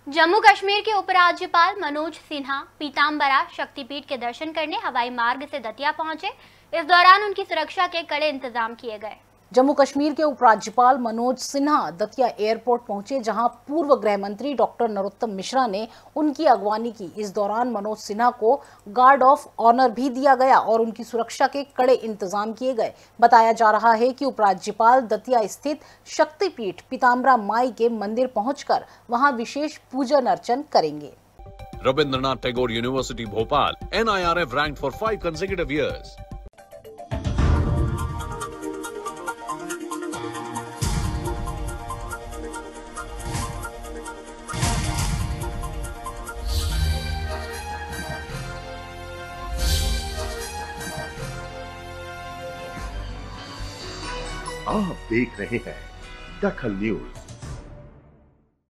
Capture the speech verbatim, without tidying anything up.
जम्मू कश्मीर के उपराज्यपाल मनोज सिन्हा पीताम्बरा शक्तिपीठ के दर्शन करने हवाई मार्ग से दतिया पहुंचे। इस दौरान उनकी सुरक्षा के कड़े इंतजाम किए गए। जम्मू कश्मीर के उपराज्यपाल मनोज सिन्हा दतिया एयरपोर्ट पहुंचे, जहां पूर्व गृह मंत्री डॉक्टर नरोत्तम मिश्रा ने उनकी अगवानी की। इस दौरान मनोज सिन्हा को गार्ड ऑफ ऑनर भी दिया गया और उनकी सुरक्षा के कड़े इंतजाम किए गए। बताया जा रहा है कि उपराज्यपाल दतिया स्थित शक्तिपीठ पीताम्बरा माई के मंदिर पहुंचकर वहां विशेष पूजन अर्चन करेंगे। Rabindranath Tagore University, Bhopal, N I R F ranked for five consecutive years. आप देख रहे हैं दखल न्यूज।